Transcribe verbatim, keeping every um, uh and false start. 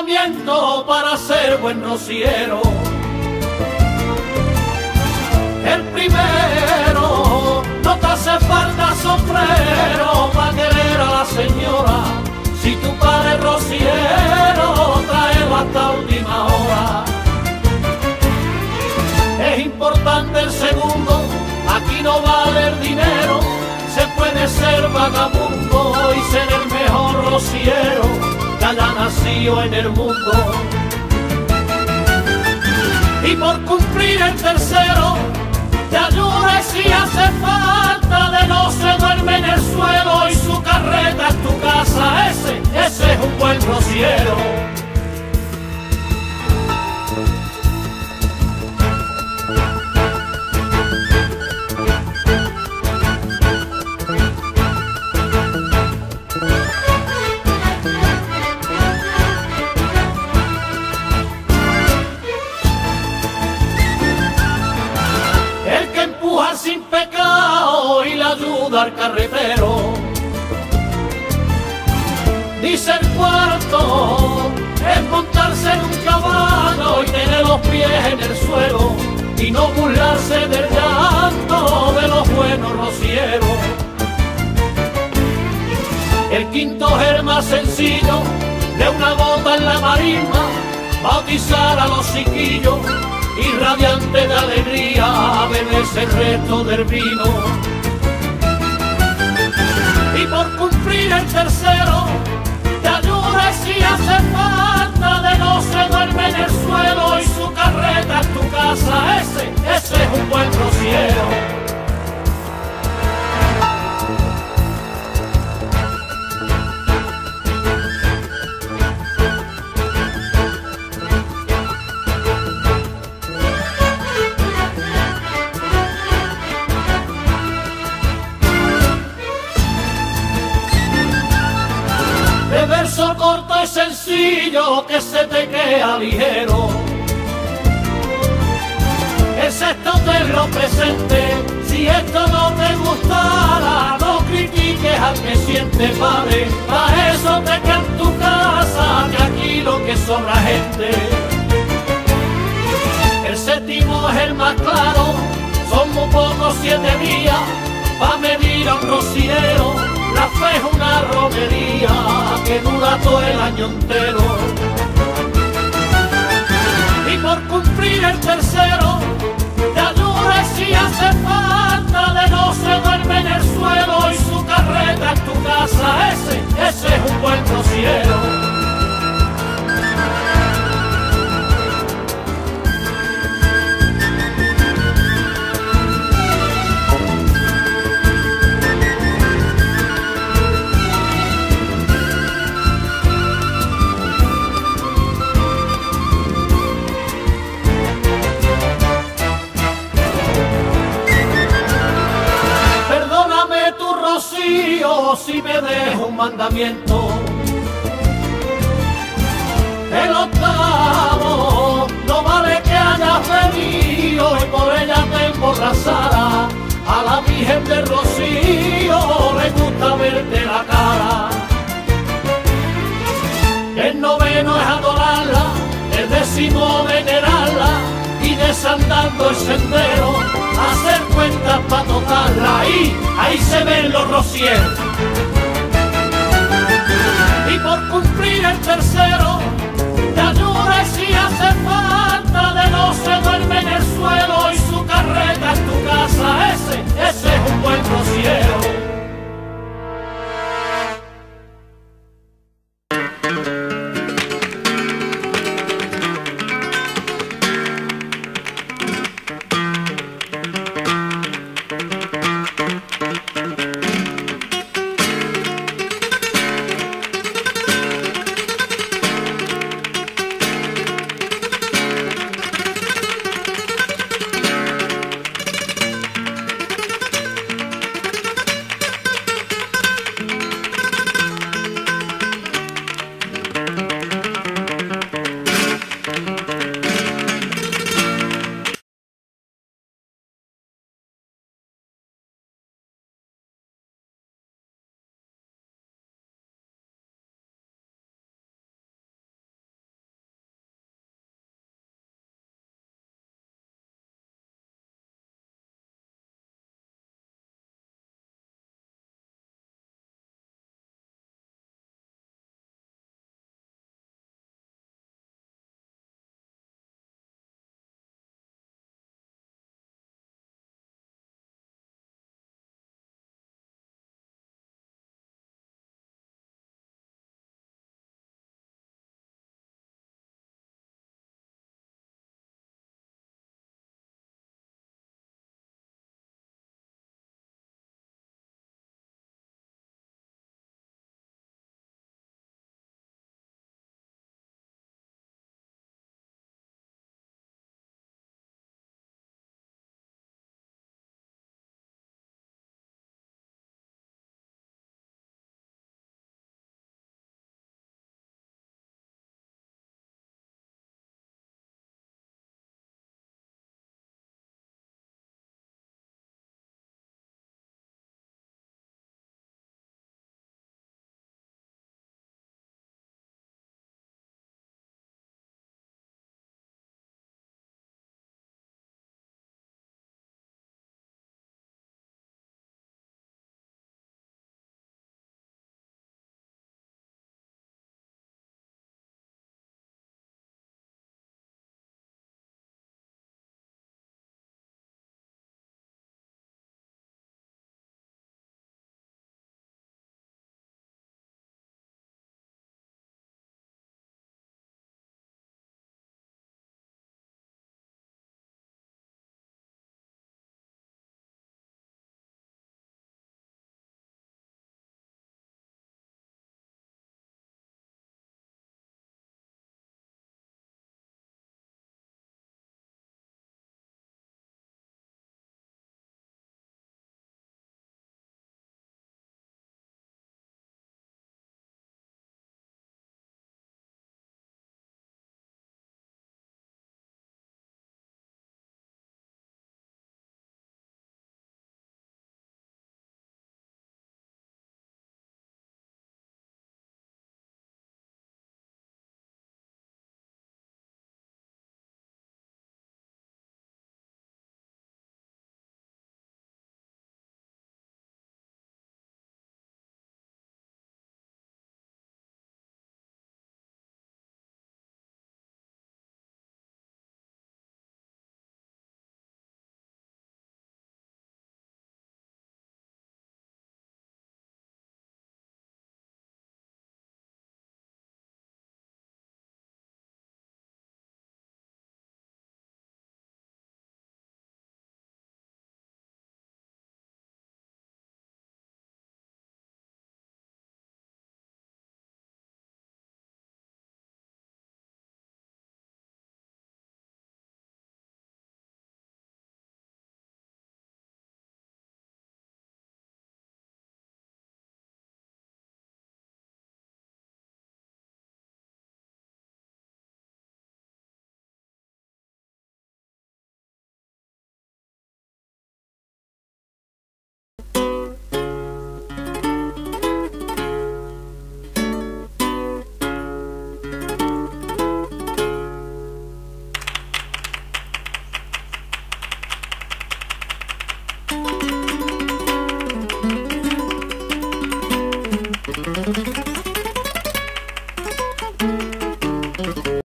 mandamiento para ser buen rociero. El primero, no te hace falta sombrero para querer a la señora. Si tu padre es rociero, tráelo hasta última hora. Es importante el segundo, aquí no vale el dinero. Se puede ser vagabundo y ser el mejor rociero que haya nacido en el mundo. Y por cumplir el tercero, te ayuda si hace falta, de no se duerme en el suelo y su carreta es tu casa. Ese, ese es un buen rociero. Sin pecado y la ayuda al carretero. Dice el cuarto, es montarse en un caballo y tener los pies en el suelo y no burlarse del llanto de los buenos rocieros. El quinto es el más sencillo, de una bota en la marisma, bautizar a los chiquillos y radiante de alegría beberse el resto del vino. Y por cumplir el tercero, te ayuda si hace falta, de no se duerme en el suelo y su carreta es tu casa. Ese, ese es un buen rociero. De verso corto y sencillo que se te queda ligero. El sexto te lo presente, si esto no te gustara, no critiques al que siente padre. Pa' eso te queda en tu casa, que aquí lo que sobra gente. El séptimo es el más claro, son muy pocos siete días pa' medir a un rociero. La fe es una romería que dura todo el año entero. Y por cumplir el tercero, te ayuda si hace falta, de no se duerme en el suelo y su carreta es tu casa. Ese, ese es un buen rociero. Si me dejo un mandamiento, el octavo, no vale que hayas venido y por ella te emborrachara. A la Virgen del Rocío le gusta verte la cara. El noveno es adorarla, el décimo venerarla y desandando el sendero, hacer cuentas para tocarla. Ahí, ahí se ven los rocieros. Y por cumplir el tercero, te ayuda si hace falta, de no se duerme en el suelo y su carreta es tu casa. Ese, ese es un buen rociero. Thank you.